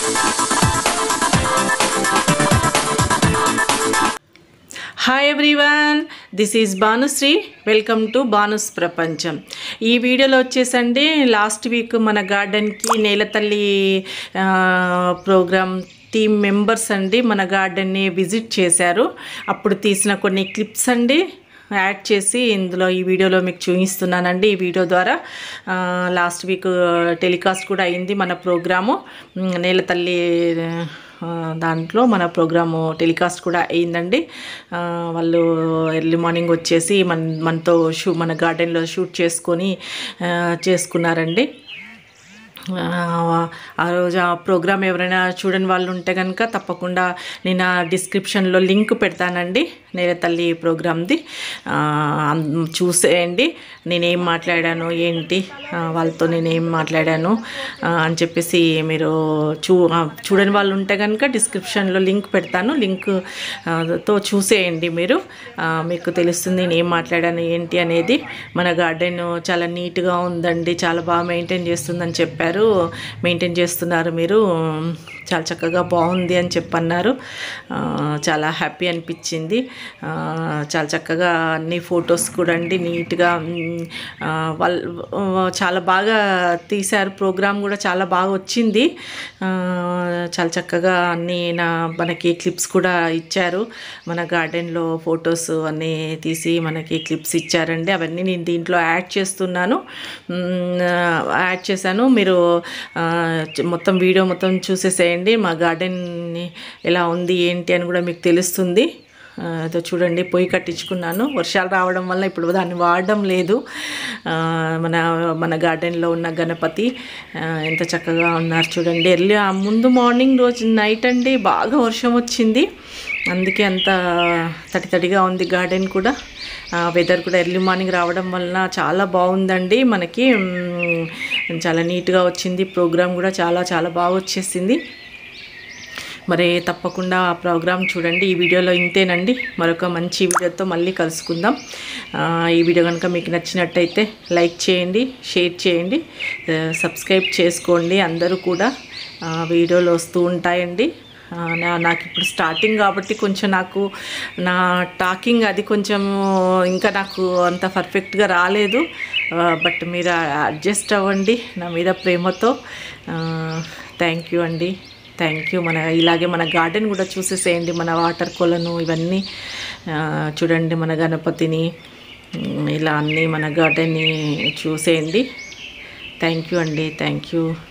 Hi everyone, this is Bhanusri. Welcome to Bhanu's ప్రపంచం. ఈ వీడియోలో వచ్చేసండి లాస్ట్ వీక్ మన గార్డెన్కి నేలతల్లి ప్రోగ్రామ్ టీమ్ మెంబర్స్ అండి మన గార్డెన్ని విజిట్ చేశారు. అప్పుడు తీసిన కొన్ని క్లిప్స్ అండి యాడ్ చేసి ఇందులో ఈ వీడియోలో మీకు చూపిస్తున్నానండి. ఈ వీడియో ద్వారా లాస్ట్ వీక్ టెలికాస్ట్ కూడా అయింది మన ప్రోగ్రాము. నేలతల్లి దాంట్లో మన ప్రోగ్రాము టెలికాస్ట్ కూడా అయిందండి. వాళ్ళు ఎర్లీ మార్నింగ్ వచ్చేసి మనతో మన గార్డెన్లో షూట్ చేసుకున్నారండి. ఆ రోజు ఆ ప్రోగ్రామ్ ఎవరైనా చూడని వాళ్ళు ఉంటే కనుక తప్పకుండా నేను ఆ డిస్క్రిప్షన్లో లింక్ పెడతానండి నేలతల్లి ప్రోగ్రామ్ది. చూసేయండి నేనేం మాట్లాడాను ఏంటి, వాళ్ళతో నేనేం మాట్లాడాను అని చెప్పేసి మీరు చూడని వాళ్ళు ఉంటే కనుక డిస్క్రిప్షన్లో లింక్ పెడతాను. లింక్తో చూసేయండి మీకు తెలుస్తుంది నేను ఏం మాట్లాడాను ఏంటి అనేది. మన గార్డెన్ చాలా నీట్గా ఉందండి, చాలా బాగా మెయింటైన్ చేస్తుందని చెప్పారు. మెయింటైన్ చేస్తున్నారు మీరు, చాలా చక్కగా బాగుంది అని చెప్పన్నారు. చాలా హ్యాపీ అనిపించింది. చాలా చక్కగా అన్ని ఫొటోస్ కూడా అండి నీట్గా వాళ్ళు చాలా బాగా తీశారు. ప్రోగ్రామ్ కూడా చాలా బాగా వచ్చింది. చాలా చక్కగా అన్నీ మనకి క్లిప్స్ కూడా ఇచ్చారు. మన గార్డెన్లో ఫొటోస్ అన్నీ తీసి మనకి క్లిప్స్ ఇచ్చారండి. అవన్నీ నేను దీంట్లో యాడ్ చేశాను. మీరు మొత్తం వీడియో మొత్తం చూసేసేయండి. మా గార్డెన్ ఎలా ఉంది ఏంటి అని కూడా మీకు తెలుస్తుంది. అదో చూడండి, పొయ్యి కట్టించుకున్నాను. వర్షాలు రావడం వల్ల ఇప్పుడు దాన్ని వాడడం లేదు. మన గార్డెన్లో ఉన్న గణపతి ఎంత చక్కగా ఉన్నారు చూడండి. ఎర్లీ ముందు మార్నింగ్ రోజు నైట్ అండి బాగా వర్షం వచ్చింది, అందుకే అంత తడిగా ఉంది గార్డెన్ కూడా. వెదర్ కూడా ఎర్లీ మార్నింగ్ రావడం వలన చాలా బాగుందండి. మనకి చాలా నీట్గా వచ్చింది. ప్రోగ్రామ్ కూడా చాలా బాగా వచ్చేసింది. మరి తప్పకుండా ఆ ప్రోగ్రామ్ చూడండి. ఈ వీడియోలో ఇంతేనండి. మరొక మంచి వీడియోతో మళ్ళీ కలుసుకుందాం. ఈ వీడియో కనుక మీకు నచ్చినట్టయితే లైక్ చేయండి, షేర్ చేయండి, సబ్స్క్రైబ్ చేసుకోండి. అందరూ కూడా వీడియోలు వస్తూ ఉంటాయండి. నాకు ఇప్పుడు స్టార్టింగ్ కాబట్టి కొంచెం నా టాకింగ్ అది కొంచెం ఇంకా నాకు అంత పర్ఫెక్ట్గా రాలేదు. బట్ మీరు అడ్జస్ట్ అవ్వండి నా మీద ప్రేమతో. థ్యాంక్ యూ అండి, థ్యాంక్ యూ. ఇలాగే మన గార్డెన్ కూడా చూసేసేయండి. మన వాటర్ కొలను ఇవన్నీ చూడండి, మన గణపతిని ఇలా అన్నీ మన గార్డెన్ని చూసేయండి. థ్యాంక్ యూ అండి, థ్యాంక్ యూ.